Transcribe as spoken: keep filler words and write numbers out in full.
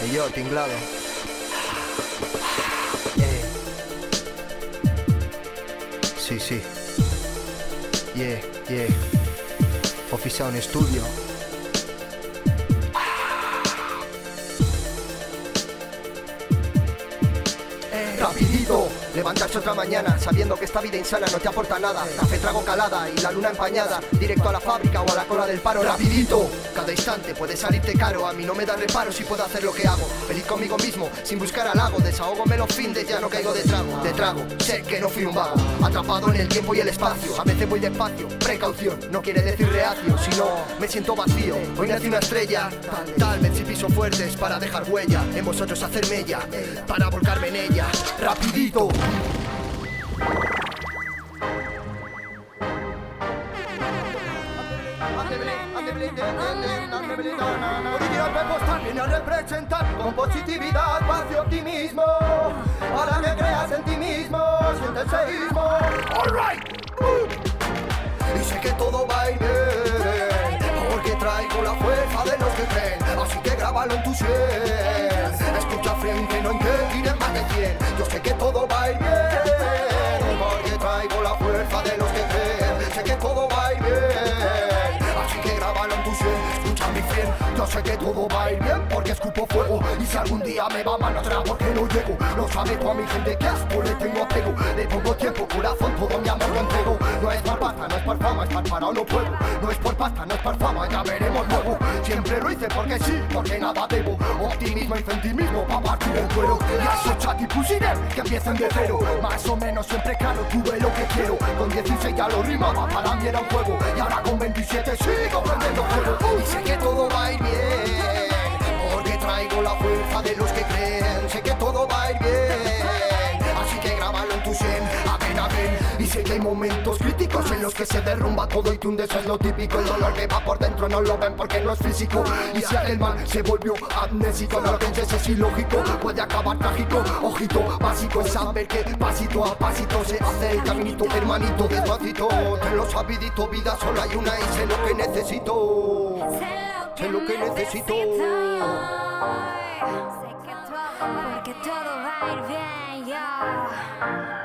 Y yo, tinglado. Yeah. Sí, sí. Yeah, yeah. Office Sound Studio. Rapidito, levantarse otra mañana sabiendo que esta vida insana no te aporta nada. Café trago calada y la luna empañada, directo a la fábrica o a la cola del paro. Rapidito, cada instante puede salirte caro. A mí no me da reparo si puedo hacer lo que hago. Feliz conmigo mismo, sin buscar halago. Desahógome los findes, ya no caigo de trago. De trago, sé que no fui un vago, atrapado en el tiempo y el espacio. A veces voy despacio, precaución, no quiere decir reacio, sino me siento vacío. Hoy nací una estrella, tal vez si piso fuertes para dejar huella. En vosotros hacer mella, para volcarme en ella. Rapidito. Viene a representar con positividad, paz y optimismo, para que creas en ti mismo, siente el seísmo. Alright. Y sé que todo va a ir bien, porque traigo la fuerza de los que creen. Así que grábalo en tu sien. Escucha Fren, que no hay que ir en más de cien. Yo sé que todo va a ir bien, porque traigo la fuerza de los que creen. Sé que todo va a ir bien, así que grábalo en tu sien. Escucha mi Fren, yo sé que todo va a ir bien, porque escupo fuego. Y si algún día me va mal atrás porque no llego, no sabe tú a mi gente que asco le tengo apego. Le pongo tiempo, corazón, todo mi amor lo entrego. No es por pasta, no es por fama, es por parado no puedo. No es por pasta, no es por fama, ya veremos luego. Siempre lo hice porque sí, porque nada debo. Optimismo y centimismo pa' partir el cuero. Y a esos chat y pusiré que empiecen de cero. Más o menos siempre claro, tuve lo que quiero. Con dieciséis ya lo rimaba, para mí era un juego. Y ahora con veintisiete sigo prendiendo fuego. Y sé que todo va a ir bien, porque traigo la fuerza de los que creen. Sé que todo va a ir bien, así que grábalo en tu sien. Amén, amén. Y sé que hay momentos críticos en los que se derrumba todo y tú hundes, es lo típico. El dolor que va por dentro no lo ven porque no es físico. Y si aquel man se volvió amnésico, no lo pienses, es ilógico, puede acabar trágico. Ojito, básico es saber que pasito a pasito se hace el caminito, hermanito, despacito. Ten lo sabidito, vida solo hay una y sé lo que necesito. Sé lo que necesito. Sé que todo, porque todo va a ir bien, yo.